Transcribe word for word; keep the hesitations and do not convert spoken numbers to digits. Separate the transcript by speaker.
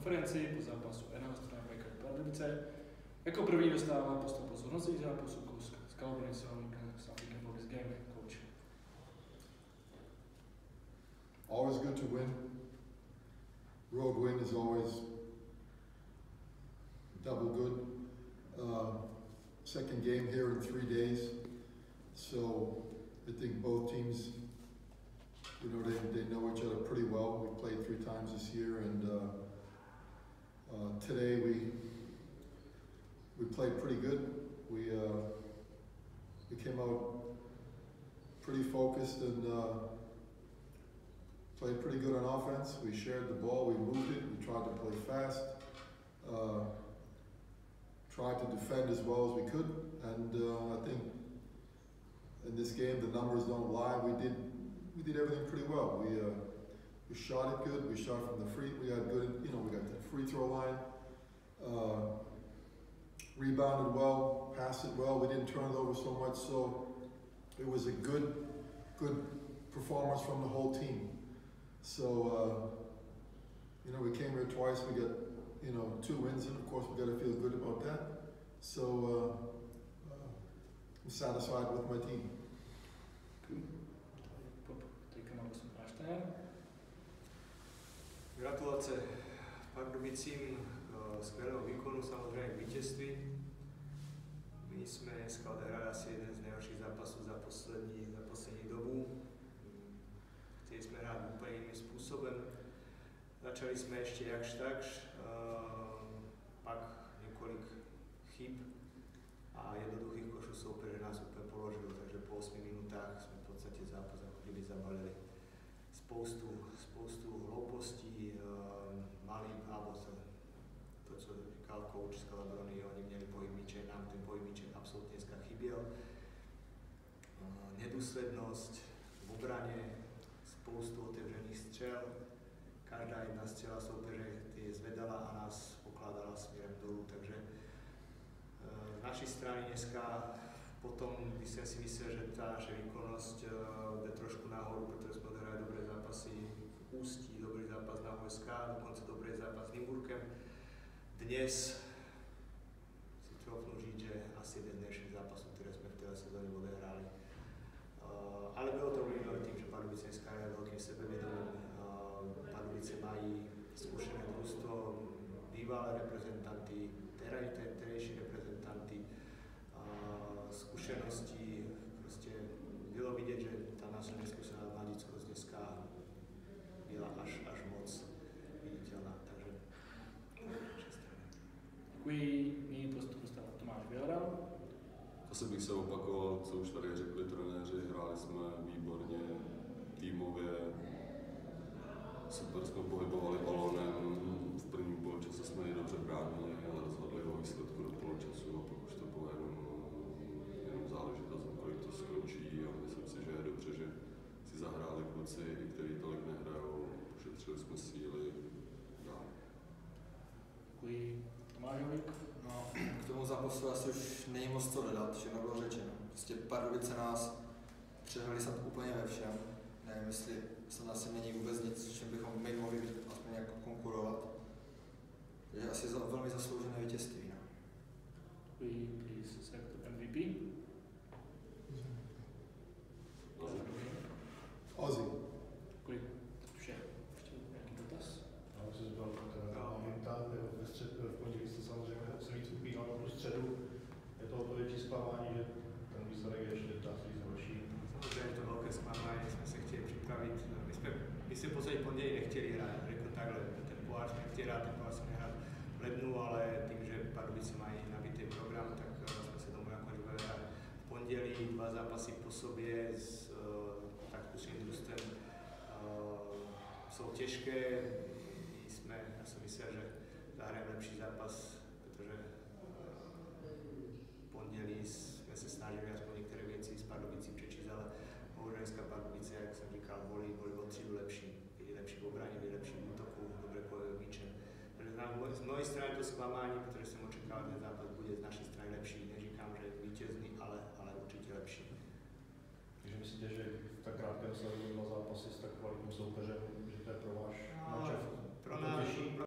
Speaker 1: konferenci po zápasu N H strany Bajka Pardubice. Jako první dostává postup z hodnocení zápasu s Kalobonic something about this game, coach.
Speaker 2: Always good to win. Road win is always double good. Uh, second game here in three days, so I think both teams, you know, they, they know each other pretty well. We played three times this year, and uh, uh, today we we played pretty good. We uh, we came out pretty focused and uh, played pretty good on offense. We shared the ball, we moved it, we tried to play fast, uh, tried to defend as well as we could, and uh, I think in this game the numbers don't lie. We did we did everything pretty well. We uh, we shot it good. We shot from the free. We got good. You know, we got the free throw line. Uh, rebounded well, passed it well. We didn't turn it over so much, so it was a good good performance from the whole team. So uh, you know, we came here twice. We got you know two wins, and of course we got to feel good about that. So uh, uh, I'm satisfied with my team.
Speaker 3: Gratulace Pardubicím k skvělého výkonu, samozřejmě k vítězství. My jsme dneska odehrali asi jeden z nejhorších zápasů za poslední, za poslední dobu. Chtěli jsme hrát úplně jiným způsobem. Začali jsme ještě jakž takž, pak několik chyb a jednoduchých košů soupeře nás úplně položilo, takže po osmi minutách jsme v podstatě zápas jako kdyby zabalili spoustu, spoustu hloupostí, malý, alebo to, to, co říkal coach z Calabroni, oni měli pohyb míče, nám ten pohyb míče absolutně dneska chyběl. Nedůslednost v obraně, spoustu otevřených střel, každá jedna střela soupeře ty zvedala a nás pokládala směrem dolů, takže z naší strany dneska potom, když jsem si myslel, že ta naše výkonnosť jde trošku nahoru, protože jsme odehrali dobré zápasy v Ústí, dobrý zápas na O S K, dokonce dobrý zápas s Nymburkem. Dnes si troufnu říct, že asi jeden z dnešních zápasů, které jsme v této sezóně odehráli. Uh, ale bylo to vlivné tím, že Pardubice dneska je velkým sebevědomím. Uh, Pardubice mají zkušené družstvo, bývalé reprezentanty, terajší reprezentanty, uh, zkušenosti. Prostě bylo vidět, že ta naše neskušená mladickost dneska byla až, až moc viditelná. Takže
Speaker 1: Děkuji. Nyní postup dostává Tomáš Běloral.
Speaker 4: Asi bych se opakoval, co už tady řekli trenéři, hráli jsme výborně, týmově, super jsme pohybovali balonem, v prvním poločase jsme ji dobře bránili a rozhodli o výsledku do poločasu a pak už to bylo jenom, jenom záležitost, kolik to skončí a myslím si, že je dobře, že si zahráli kluci, kteří tolik nehrajou, ušetřili jsme síly dál.
Speaker 1: Děkuji. Tomášovi.
Speaker 5: No, k tomu zápasu asi už není moc co dodat, všechno bylo řečeno. Prostě Pardubice nás přehnali snad úplně ve všem. Nevím, jestli snad asi není vůbec nic, čím bychom my mohli aspoň nějak konkurovat. Takže asi za, velmi zasloužené vítězství. No.
Speaker 1: Děkuji. Please select M V P.
Speaker 2: Ozzy.
Speaker 1: Děkuji. Vše. Ještě nějaký dotaz?
Speaker 6: Já myslím, že byl momentálně ve střed, v pondělí jste samozřejmě se víc upínal na tu středu. Je to o to větší zklamání, že ten výsledek je ještě dá se říct horší.
Speaker 3: Samozřejmě je to velké zklamání, jsme se chtěli připravit. My jsme, my jsme v podstatě pondělí nechtěli hrát, řeknu takhle, ten pohár jsme chtěli hrát, ten pohár jsme hrát v lednu, ale tím, že Pardubice mají nabitý program, tak jsme se tomu nakonec bude hrát v pondělí, dva zápasy po sobě s uh, tak zkušeným družstvem uh, jsou těžké. Jsme, já jsem myslel, že zahrajeme lepší zápas, protože v pondělí jsme se snažili aspoň některé věci z Pardubicí přečíst, ale bohužel dneska Pardubice, jak jsem říkal, byli, byli o třídu lepší. Byli lepší v obraně, byli lepší v útoku, dobré bojové míče. Takže z mojej strany to zklamání, protože jsem očekával, že ten zápas bude z naší strany lepší. Neříkám, že vítězný, ale, ale určitě lepší.
Speaker 6: Takže myslíte, že v tak krátkém sledu dva zápasy s tak kvalitním soupeřem, že to je pro váš
Speaker 3: no,
Speaker 6: načas?
Speaker 3: Pro nás,